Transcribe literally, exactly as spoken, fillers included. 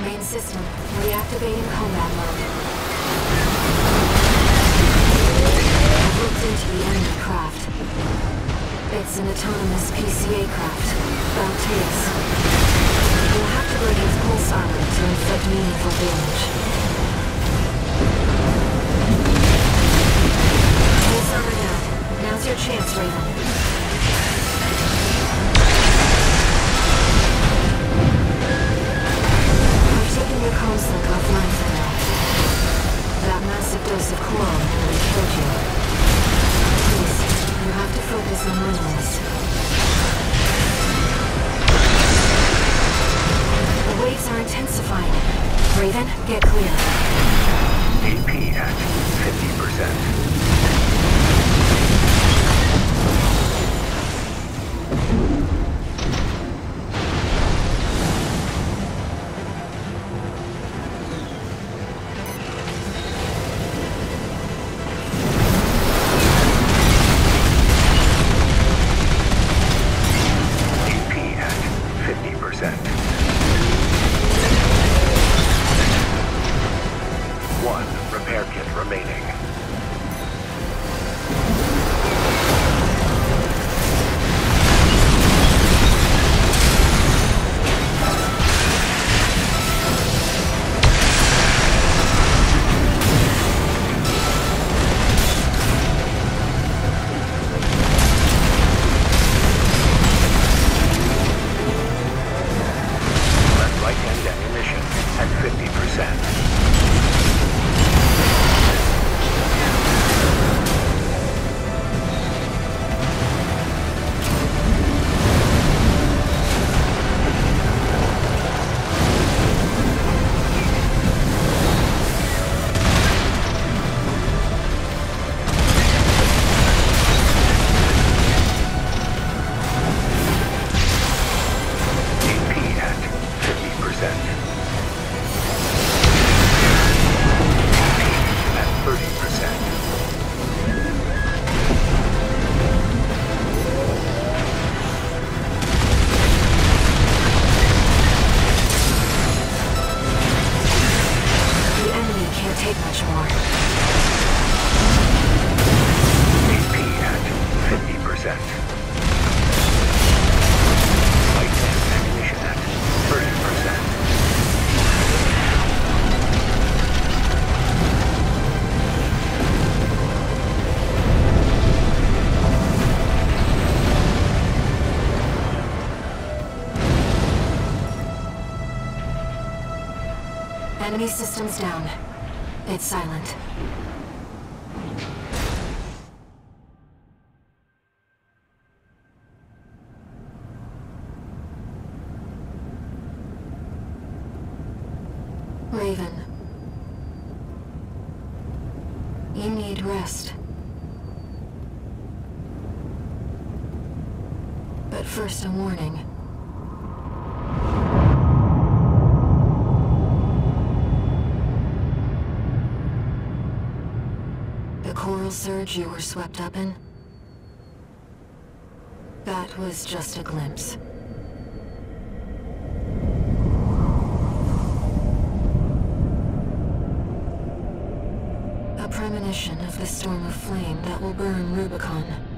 Main system, reactivating combat mode. I've looked into the enemy craft. It's an autonomous P C A craft, BALTEUS. You'll have to break its pulse armor to inflict meaningful damage. Pulse armor down. Now's your chance, Raven. I've taken your comms link offline for now. That massive dose of coral nearly killed you. Please, you have to focus on runways. The waves are intensifying. Raven, get clear. A P at fifty percent. One repair kit remaining. Left right-hand ammunition at fifty percent. Take much more. A P at fifty percent. Light and ammunition at thirty percent. Enemy systems down. It's silent. Raven. You need rest. But first, a warning. The coral surge you were swept up in? That was just a glimpse. A premonition of the storm of flame that will burn Rubicon.